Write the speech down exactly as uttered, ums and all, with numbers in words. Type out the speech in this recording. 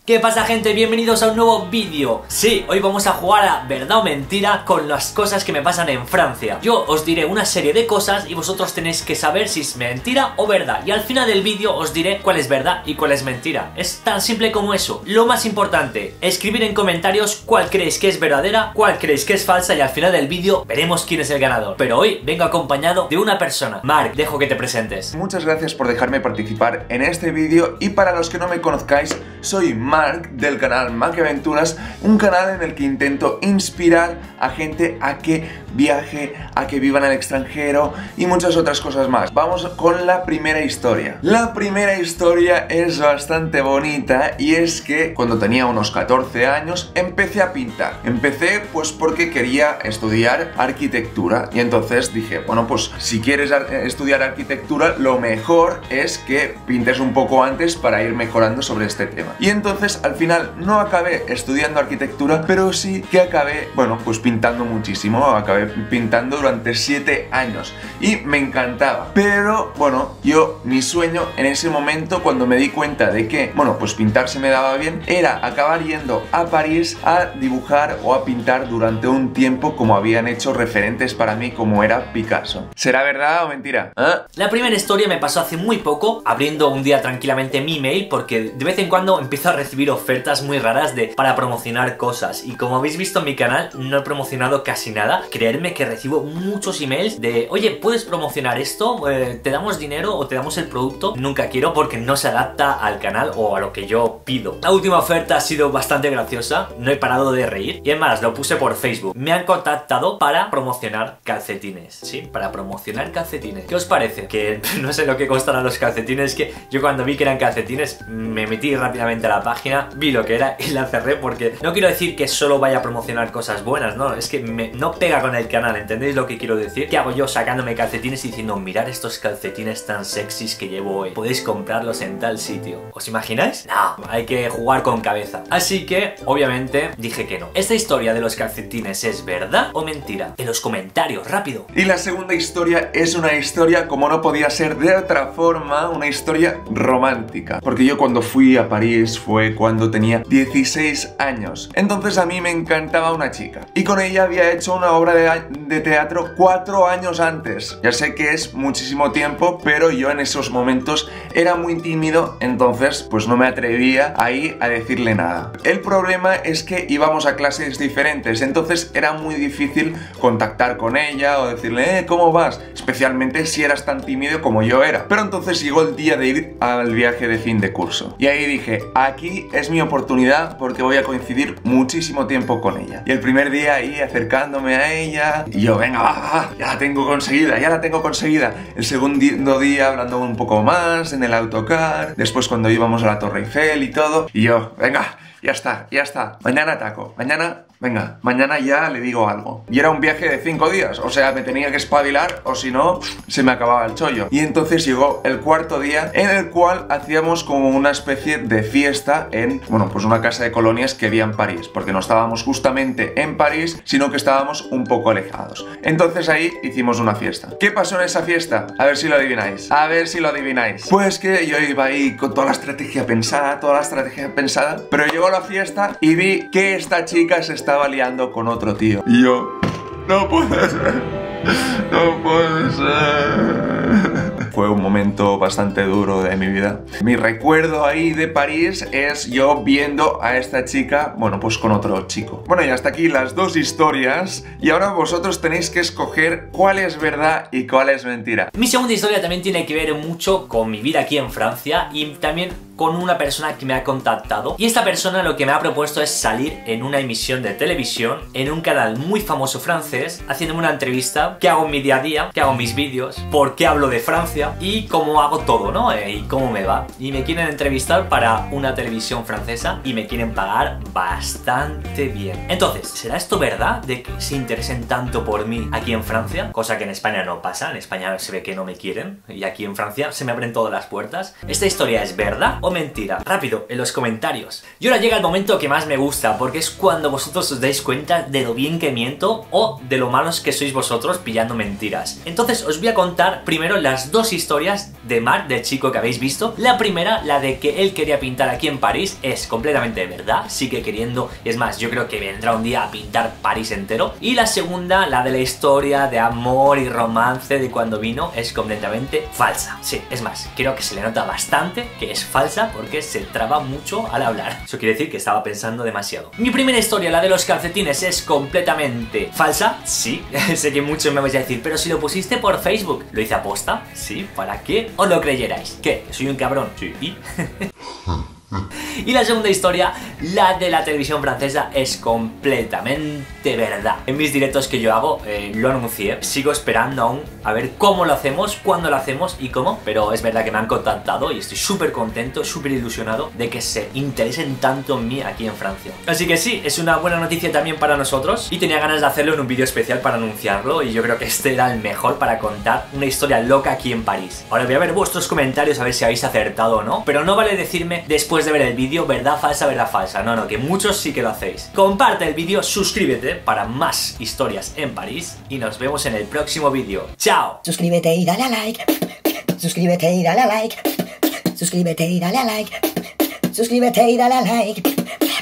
¿Qué pasa, gente? Bienvenidos a un nuevo vídeo. Sí, hoy vamos a jugar a verdad o mentira con las cosas que me pasan en Francia. Yo os diré una serie de cosas y vosotros tenéis que saber si es mentira o verdad. Y al final del vídeo os diré cuál es verdad y cuál es mentira. Es tan simple como eso. Lo más importante, escribir en comentarios cuál creéis que es verdadera, cuál creéis que es falsa, y al final del vídeo veremos quién es el ganador. Pero hoy vengo acompañado de una persona. Marc, dejo que te presentes. Muchas gracias por dejarme participar en este vídeo, y para los que no me conozcáis, soy Marc del canal Mac Aventuras, un canal en el que intento inspirar a gente a que viaje, a que viva en el extranjero y muchas otras cosas más. Vamos con la primera historia. La primera historia es bastante bonita, y es que cuando tenía unos catorce años empecé a pintar. Empecé pues porque quería estudiar arquitectura, y entonces dije, bueno, pues si quieres estudiar arquitectura, lo mejor es que pintes un poco antes para ir mejorando sobre este tema. Y entonces al final no acabé estudiando arquitectura, pero sí que acabé, bueno, pues pintando muchísimo. Acabé pintando durante siete años y me encantaba. Pero bueno, yo, mi sueño en ese momento, cuando me di cuenta de que, bueno, pues pintar se me daba bien, era acabar yendo a París a dibujar o a pintar durante un tiempo, como habían hecho referentes para mí, como era Picasso. ¿Será verdad o mentira? ¿Eh? La primera historia me pasó hace muy poco, abriendo un día tranquilamente mi mail, porque de vez en cuando empiezo a recibir ofertas muy raras de para promocionar cosas, y como habéis visto en mi canal no he promocionado casi nada. Creedme que recibo muchos emails de oye, ¿puedes promocionar esto? Eh, ¿te damos dinero o te damos el producto? Nunca quiero, porque no se adapta al canal o a lo que yo pido. La última oferta ha sido bastante graciosa, no he parado de reír, y es más, lo puse por Facebook. Me han contactado para promocionar calcetines, sí, para promocionar calcetines. ¿Qué os parece? Que no sé lo que costarán los calcetines, que yo cuando vi que eran calcetines me metí rápidamente a la página, vi lo que era y la cerré, porque no quiero decir que solo vaya a promocionar cosas buenas, no, es que me, no pega con el canal, ¿entendéis lo que quiero decir? ¿Qué hago yo sacándome calcetines y diciendo, mirad estos calcetines tan sexys que llevo hoy, podéis comprarlos en tal sitio? ¿Os imagináis? No, hay que jugar con cabeza. Así que, obviamente, dije que no. ¿Esta historia de los calcetines es verdad o mentira? En los comentarios, rápido. Y la segunda historia es una historia, como no podía ser de otra forma, una historia romántica. Porque yo cuando fui a París fue cuando tenía dieciséis años. Entonces a mí me encantaba una chica, y con ella había hecho una obra de, de teatro cuatro años antes. Ya sé que es muchísimo tiempo, pero yo en esos momentos era muy tímido, entonces pues no me atrevía ahí a decirle nada. El problema es que íbamos a clases diferentes, entonces era muy difícil contactar con ella o decirle, eh, ¿cómo vas? Especialmente si eras tan tímido como yo era. Pero entonces llegó el día de ir al viaje de fin de curso, y ahí dije, aquí es mi oportunidad, porque voy a coincidir muchísimo tiempo con ella. Y el primer día ahí acercándome a ella, y yo, venga, va, va, ya la tengo conseguida, ya la tengo conseguida. El segundo día hablando un poco más en el autocar, después cuando íbamos a la Torre Eiffel y todo, y yo, venga, ya está, ya está, mañana ataco, mañana, venga, mañana ya le digo algo. Y era un viaje de cinco días, o sea, me tenía que espabilar, o si no, se me acababa el chollo. Y entonces llegó el cuarto día, en el cual hacíamos como una especie de fiesta en, bueno, pues una casa de colonias que había en París, porque no estábamos justamente en París, sino que estábamos un poco alejados. Entonces ahí hicimos una fiesta. ¿Qué pasó en esa fiesta? A ver si lo adivináis, a ver si lo adivináis. Pues que yo iba ahí con toda la estrategia pensada, toda la estrategia pensada, pero llegó la fiesta y vi que esta chica se estaba liando con otro tío. Y yo, no puede ser, no puede ser. Fue un momento bastante duro de mi vida. Mi recuerdo ahí de París es yo viendo a esta chica, bueno, pues con otro chico. Bueno, y hasta aquí las dos historias, y ahora vosotros tenéis que escoger cuál es verdad y cuál es mentira. Mi segunda historia también tiene que ver mucho con mi vida aquí en Francia, y también con una persona que me ha contactado, y esta persona lo que me ha propuesto es salir en una emisión de televisión en un canal muy famoso francés, haciéndome una entrevista, qué hago en mi día a día, qué hago en mis vídeos, por qué hablo de Francia y cómo hago todo, ¿no? Eh, y cómo me va. Y me quieren entrevistar para una televisión francesa y me quieren pagar bastante bien. Entonces, ¿será esto verdad de que se interesen tanto por mí aquí en Francia? Cosa que en España no pasa, en España se ve que no me quieren, y aquí en Francia se me abren todas las puertas. ¿Esta historia es verdad o mentira? Rápido, en los comentarios. Y ahora llega el momento que más me gusta, porque es cuando vosotros os dais cuenta de lo bien que miento o de lo malos que sois vosotros pillando mentiras. Entonces os voy a contar primero las dos historias de Marc, del chico que habéis visto. La primera, la de que él quería pintar aquí en París, es completamente verdad, sigue queriendo, es más, yo creo que vendrá un día a pintar París entero. Y la segunda, la de la historia de amor y romance de cuando vino, es completamente falsa. Sí, es más, creo que se le nota bastante que es falsa porque se traba mucho al hablar. Eso quiere decir que estaba pensando demasiado. Mi primera historia, la de los calcetines, es completamente falsa. Sí, sé que muchos me vais a decir, pero si lo pusiste por Facebook, ¿lo hice aposta? Sí, ¿para qué os lo creyerais? ¿Qué? ¿Soy un cabrón? Sí. ¿Y? Y la segunda historia, la de la televisión francesa, es completamente verdad. En mis directos que yo hago, eh, lo anuncié. Sigo esperando aún a ver cómo lo hacemos, cuándo lo hacemos y cómo. Pero es verdad que me han contactado y estoy súper contento, súper ilusionado de que se interesen tanto en mí aquí en Francia. Así que sí, es una buena noticia también para nosotros. Y tenía ganas de hacerlo en un vídeo especial para anunciarlo. Y yo creo que este era el mejor para contar una historia loca aquí en París. Ahora voy a ver vuestros comentarios a ver si habéis acertado o no. Pero no vale decirme después de ver el vídeo verdad, falsa, verdad, falsa. No, no, que muchos sí que lo hacéis. Comparte el vídeo, suscríbete para más historias en París y nos vemos en el próximo vídeo. ¡Chao! Suscríbete y dale a like. Suscríbete y dale a like. Suscríbete y dale a like. Suscríbete y dale a like.